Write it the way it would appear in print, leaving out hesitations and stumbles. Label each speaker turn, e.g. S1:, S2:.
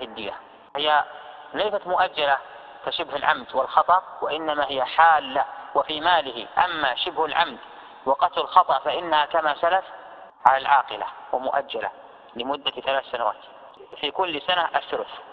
S1: الدية. هي ليست مؤجلة كشبه العمد والخطأ، وإنما هي حالة وفي ماله. أما شبه العمد وقتل الخطأ فإنها كما سلف على العاقلة ومؤجلة لمدة 3 سنوات، في كل سنة الثلث.